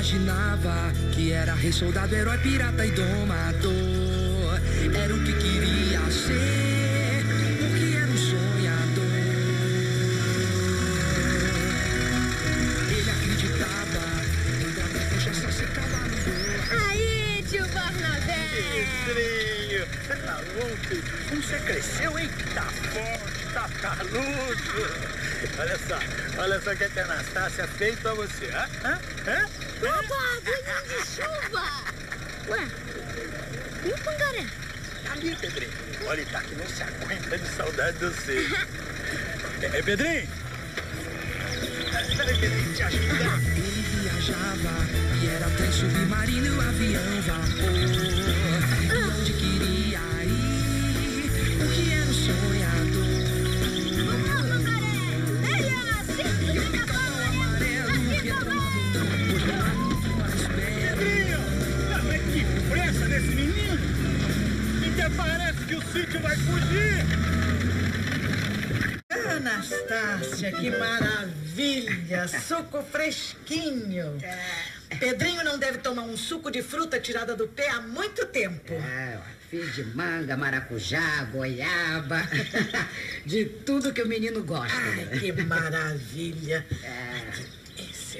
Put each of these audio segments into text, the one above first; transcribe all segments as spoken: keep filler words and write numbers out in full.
Imaginava que era rei, soldado, herói, pirata e domador. Era o que queria ser, porque era um sonhador. Ele acreditava em dragão, puxa, só cavalo voa. Aí, tio Barnabé! Pedrinho, você tá louco? Como você cresceu, hein? Tá forte, tá caludo. Olha só, olha só o que a Anastácia fez pra você, hã? Hã? Hã? Opa, bolinho de chuva! Ué, e o pangaré? Ali, Pedrinho. Olha, tá que não se aguenta de saudade de você. É, Pedrinho? Peraí, Pedrinho, te ajuda. Ele viajava e era trem submarino, avião, vapor. E onde queria ir, porque era um sonhador. Vamos, pangaré! Ele é assim, E o pica-pau amarelo que tomava então, pois não há muito mais perto. Pedrinho! Mas que pressa nesse menino! Até parece que o sítio vai fugir! Anastácia, que maravilha! Suco fresquinho. Pedrinho não deve tomar um suco de fruta tirada do pé há muito tempo. É, fiz de manga, maracujá, goiaba, de tudo que o menino gosta. Ai, que maravilha. É. Esse...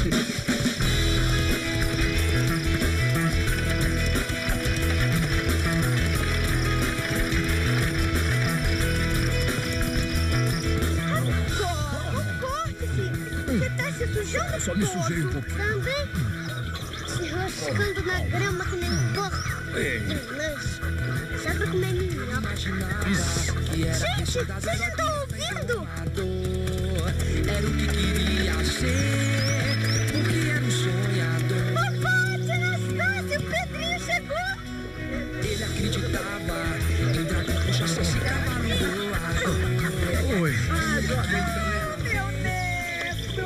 Você tá se sujando Só me todo. sujei um pouquinho. Também? Se roscando na grama que nem porco. Ei. De lanche. Só pra comer minhoca. Imaginava que era rei, Gente, soldado, vocês herói, estão pirata e ouvindo? domador. Era o que queria ser, porque era um sonhador. Papai, tia Anastácia, o Pedrinho chegou. Ele acreditava em dragão, puxa, e cavalo voador. Oi. Meu neto!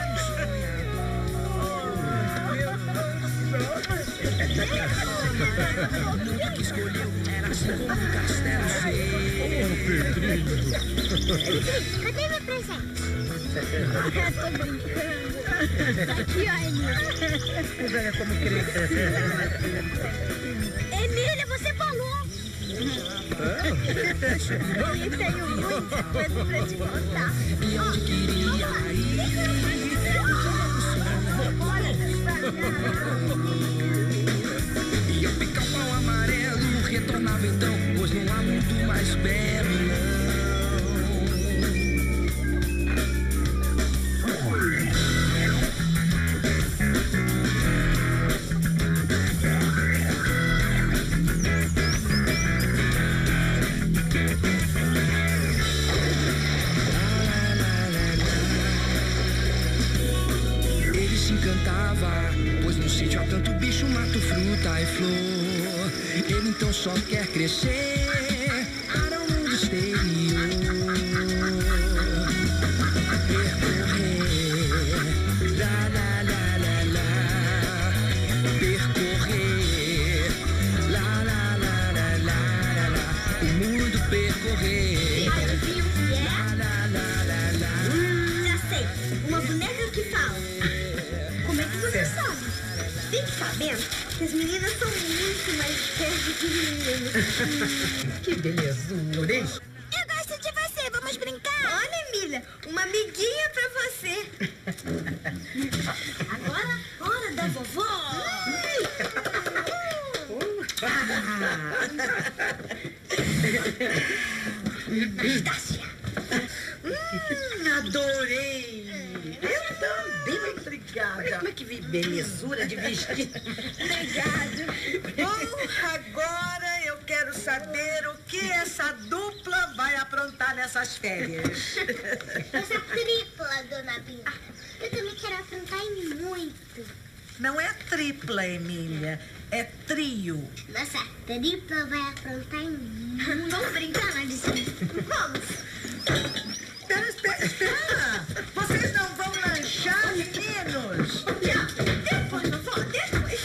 Que escolheu era assim como um castelo seu. Cadê meu presente? Eu tô brincando. Tá aqui, ó, Emília. Olha como cresce. Emília, você falou. E tenho muita coisa pra te contar. E onde queria ir, e o pica-pau amarelo retornava então, pois não há muito mais perto, não. Ele se encantava, pois no sítio há tanto bicho, mato, fruta e flor. Ele então só quer crescer para o mundo exterior. Percorrer, lá, lá, lá, lá, lá. Percorrer, lá, lá, lá, lá, lá, lá, lá. O mundo percorrer. Adivinha o que é? Lá, lá, lá, lá, lá. Hum, já sei. Uma boneca que fala. Como é que você sabe? Fique sabendo que as meninas são muito mais espertas que meninos. Que belezura, hein? Eu gosto de você, vamos brincar? Olha, Emília, uma amiguinha pra você. Agora, hora da vovó. Anastácia. Hum, adorei! Eu também, obrigada. Como é que vi belezura de vestido? Obrigado. Bom, agora eu quero saber o que essa dupla vai aprontar nessas férias. Essa tripla, dona Binta. Eu também quero aprontar em muito. Não é tripla, Emília, é trio. Nossa, tripla vai aprontar em muito. Vamos brincar, Alice? Vamos. Espera, espera, espera! Vocês não vão lanchar, meninos? Depois, vovó, depois.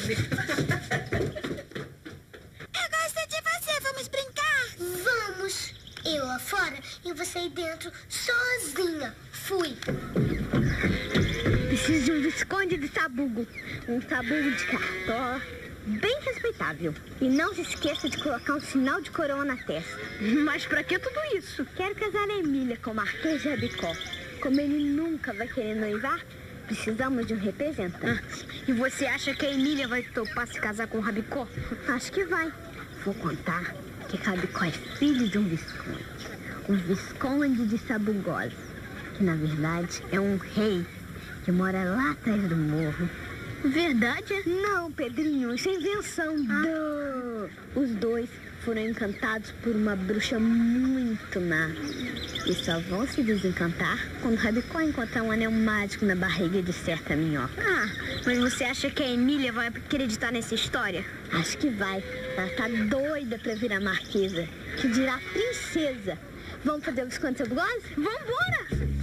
Eu gosto de você, vamos brincar? Vamos. Eu lá fora e você aí dentro, sozinha. Fui. Preciso de um Visconde de Sabugo. Um sabugo de cartó, bem respeitável. E não se esqueça de colocar um sinal de coroa na testa. Mas pra que tudo isso? Quero casar a Emília com o Marquês de Rabicó. Como ele nunca vai querer noivar, precisamos de um representante. Ah, e você acha que a Emília vai topar se casar com o Rabicó? Acho que vai. Vou contar que Rabicó é filho de um Visconde. Um Visconde de Sabugosa, que na verdade é um rei que mora lá atrás do morro. Verdade? Não, Pedrinho, isso é invenção do... Os dois foram encantados por uma bruxa muito má. E só vão se desencantar quando Rabicó encontrar um anel mágico na barriga de certa minhoca. Ah, mas você acha que a Emília vai acreditar nessa história? Acho que vai. Ela tá doida pra virar marquesa, que dirá princesa. Vamos fazer o Visconde Sabugosa? Vambora!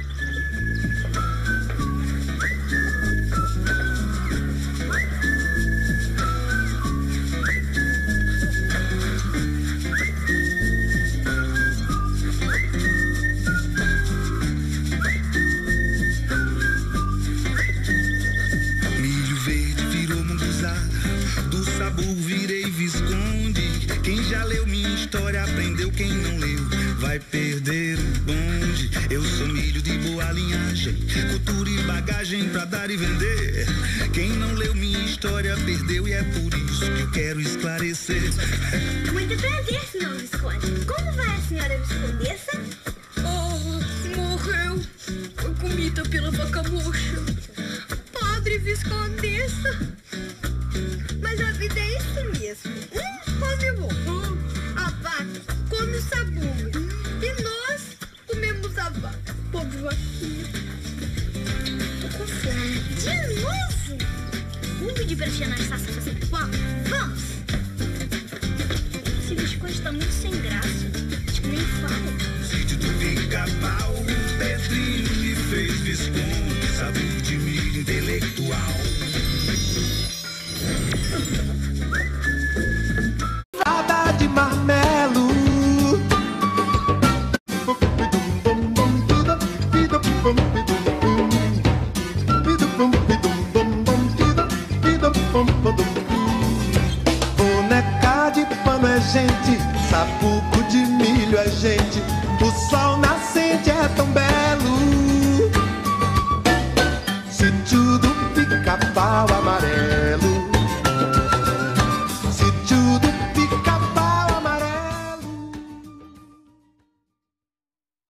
Milho verde virou munguzá, do Sabugo virei Visconde. Quem já leu minha história aprendeu, quem não leu vai perder o bonde. Eu sou milho de boa linhagem, cultura e bagagem pra dar e vender. Quem não leu minha história perdeu, e é por isso que eu quero esclarecer. Muito prazer, senhor Visconde. Como vai a senhora Viscondessa? Oh, morreu. Foi comida pela vaca mocha. Padre Viscondessa. Mas a vida é isso mesmo. Um come o ovo, a vaca come o sabugo. E nós comemos a vaca. Pobre vaquinha. Tô com fome. De novo? Vamos pedir pra tia Anastácia fazer pipoca? Vamos. Esse biscoito tá muito sem graça. Acho que nem fala. Sítio do Pica-Pau, Pedrinho me fez Visconde, Sabugo de milho intelectual.